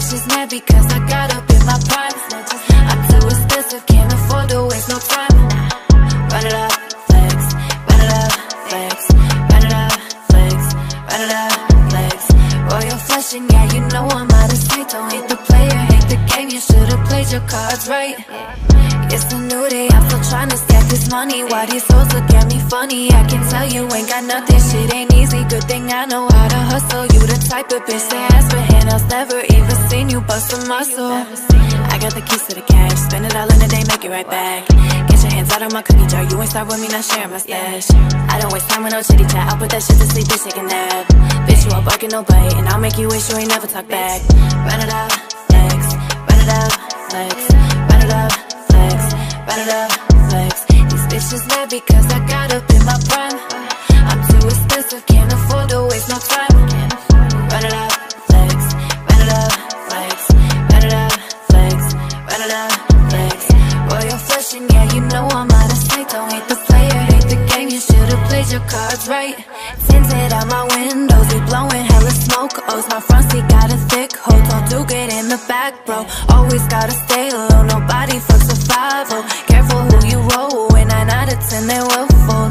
bitch is mad because I got up in my prime. I'm too expensive, can't afford to waste no time. Run it up, flex, run it up, flex, run it up, flex, run it up, flex. Royal flush and yeah, you know I'm out of sight. Don't hate the player, hate the game, you should've played your cards right. It's a new day, I'm still trying to stack this money. Why these hoes look at me funny? I can tell you ain't got nothing, shit ain't easy. Good thing I know how to hustle. You the type of bitch that ask for handouts, never even seen you bust a muscle. I got the keys to the cash, spend it all in a day, make it right back. Get your hands out of my cookie jar, you ain't start with me, not sharing my stash. I don't waste time with no chitty chat, I'll put that shit to sleep, bitch, take a nap. Bitch, you all barking, no bite, and I'll make you wish you ain't never talk back. Run it up, flex, run it up, flex, run it up, flex, run it up, flex. These bitches mad because I got up in my prime. I'm too expensive, can't afford to waste no time. Run it up, flex, run it up, flex, run it up, flex, run it up, flex. Royal flush and yeah, you know I'm out of sight. Don't hate the player, hate the game, you should've played your cards right. Tinted out my windows, we blowing hella smoke. O's my front seat got a thick hole, don't do good in the back, bro. Always gotta stay low, nobody fucks a 5-0. Careful who you roll with, 9 out of 10 they will fold.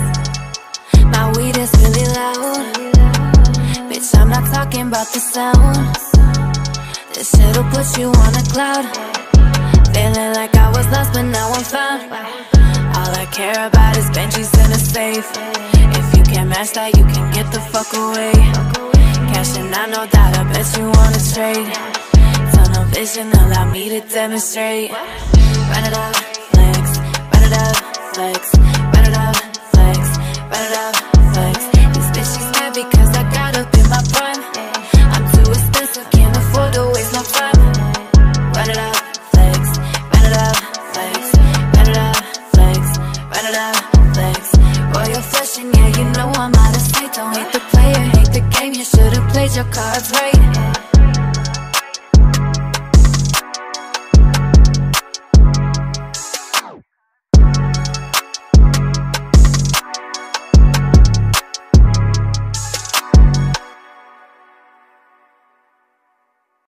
My weed is really loud, bitch, I'm not talking about the sound. This shit'll put you on a cloud. Feeling like I was lost but now I'm found. All I care about is Benjis in a safe. If you can't match that, you can get the fuck away. Cashing out, no doubt, I bet you wanna trade. Tunnel vision, allow me to demonstrate. Run it up, flex, run it up, flex, run it up, flex, run it up, flex. These bitches mad because I got up in my prime. I'm too expensive, can't afford to waste no time. Run it up, flex, run it up, flex, run it up, flex, run it up, flex. Royal flush and yeah, you know I'm out of sight. Don't hate the player, hate the game, you should've played your cards right.